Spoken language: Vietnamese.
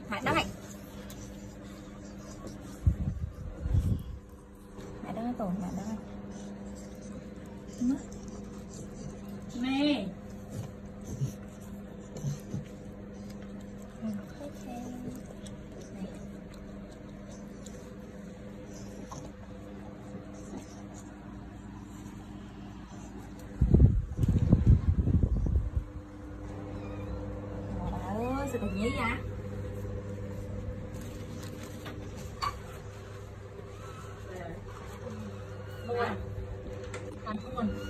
Mẹ đây. Mẹ đây tổn mẹ đây. Nè. Sự thật nhí ra buồn còn buồn